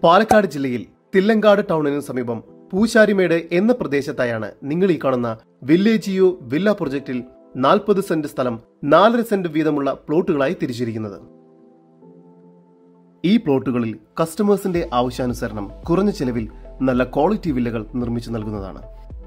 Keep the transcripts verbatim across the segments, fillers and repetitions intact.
പാലക്കാട് ജില്ലയിൽ തില്ലങ്കാട് ടൗണിന് സമീപം പൂശാരിമേട് എന്ന പ്രദേശത്തായാണ് നിങ്ങൾ ഈ കാണുന്ന വില്ലേജിയോ വില്ല പ്രൊജക്ടിൽ നാൽപ്പത് സെന്റ് സ്ഥലം നാലര സെന്റ് വീതമുള്ള പ്ലോട്ടുകളായി തിരിച്ചിരിക്കുന്നത്. ഈ പ്ലോട്ടുകളിൽ കസ്റ്റമേഴ്സിന്റെ ആവശ്യാനുസരണം കുറഞ്ഞ ചെലവിൽ നല്ല ക്വാളിറ്റി വില്ലകൾ നിർമ്മിച്ചു നൽകുന്നതാണ്.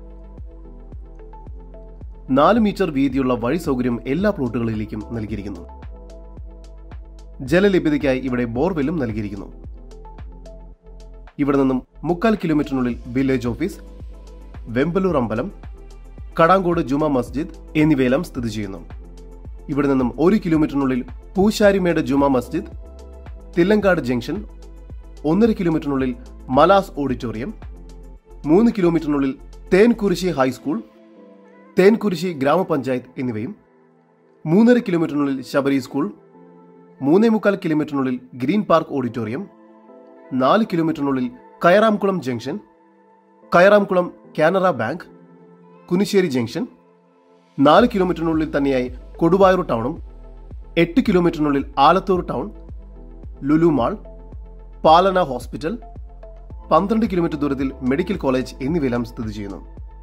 നാല് മീറ്റർ വീതിയുള്ള വഴി സൗകര്യം എല്ലാ പ്ലോട്ടുകളിലേക്കും നൽകിയിരിക്കുന്നു. ജലലഭ്യതയ്ക്കായി ഇവിടെ ബോർവെല്ലും നൽകിയിരിക്കുന്നു. ഇവിടെ നിന്നും മുക്കാൽ കിലോമീറ്ററിനുള്ളിൽ വില്ലേജ് ഓഫീസ്, വെമ്പലൂർ അമ്പലം, കടാങ്കോട് ജുമാ മസ്ജിദ് എന്നിവയെല്ലാം സ്ഥിതി ചെയ്യുന്നു. ഇവിടെ നിന്നും ഒരു കിലോമീറ്ററിനുള്ളിൽ പൂശാരിമേട് ജുമാ മസ്ജിദ്, തില്ലങ്കാട് ജംഗ്ഷൻ, ഒന്നര കിലോമീറ്ററിനുള്ളിൽ മലാസ് ഓഡിറ്റോറിയം, മൂന്ന് കിലോമീറ്ററിനുള്ളിൽ തേൻകുരിശി ഹൈസ്കൂൾ, തേൻകുരിശി ഗ്രാമപഞ്ചായത്ത് എന്നിവയും, മൂന്നര കിലോമീറ്ററിനുള്ളിൽ ശബരി സ്കൂൾ, മൂന്നേ മുക്കാൽ കിലോമീറ്ററിനുള്ളിൽ ഗ്രീൻ പാർക്ക് ഓഡിറ്റോറിയം, നാല് കിലോമീറ്ററിനുള്ളിൽ Kayaramkulam junction, Kayaramkulam Canara bank, Kunissery junction, നാല് കിലോമീറ്ററിനുള്ളിൽ തന്നെയായി കൊടുവായൂർ ടൗണും, എട്ട് കിലോമീറ്ററിനുള്ളിൽ Alathur town, Lulu mall, Palana hospital, പന്ത്രണ്ട് കിലോമീറ്റർ ദൂരത്തിൽ മെഡിക്കൽ കോളേജ് എന്നിവയെല്ലാം സ്ഥിതി ചെയ്യുന്നു.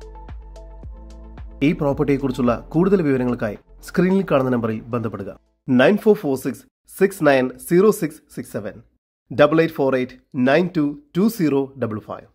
ഈ പ്രോപ്പർട്ടിയെക്കുറിച്ചുള്ള കൂടുതൽ വിവരങ്ങൾക്കായി സ്ക്രീനിൽ കാണുന്ന നമ്പറിൽ ബന്ധപ്പെടുക. Nine four four six six nine zero six six seven double eight four eight nine two two zero double five.